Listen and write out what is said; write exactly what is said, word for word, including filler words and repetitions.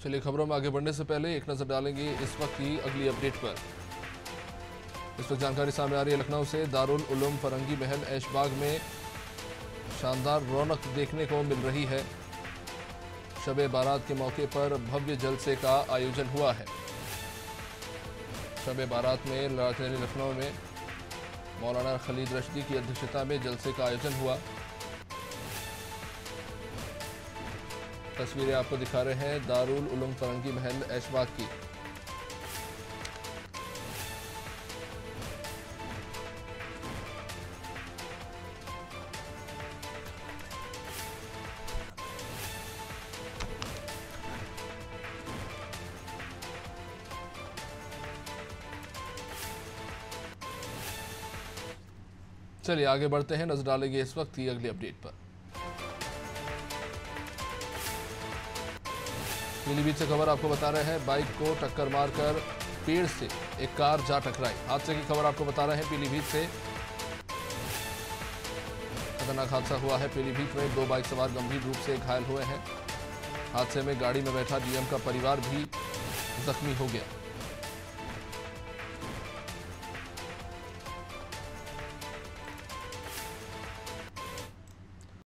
चलिए खबरों में आगे बढ़ने से पहले एक नजर डालेंगे इस वक्त की अगली अपडेट पर। इस वक्त जानकारी सामने आ रही है लखनऊ से। दारुल उलूम फरंगी महल ऐशबाग में शानदार रौनक देखने को मिल रही है। शब बारात के मौके पर भव्य जलसे का आयोजन हुआ है। शब बारात में राजधानी लखनऊ में मौलाना खलीद रश्दी की अध्यक्षता में जलसे का आयोजन हुआ। तस्वीरें आपको दिखा रहे हैं दारुल उलूम फरंगी महल ऐशबाग की। चलिए आगे बढ़ते हैं, नजर डालेंगे इस वक्त की अगली अपडेट पर। पीलीभीत से खबर आपको बता रहे हैं, बाइक को टक्कर मारकर पेड़ से एक कार जा टकराई। हादसे की खबर आपको बता रहे हैं पीलीभीत से। खतरनाक हादसा हुआ है पीलीभीत में। दो बाइक सवार गंभीर रूप से घायल हुए हैं। हादसे में गाड़ी में बैठा डीएम का परिवार भी जख्मी हो गया।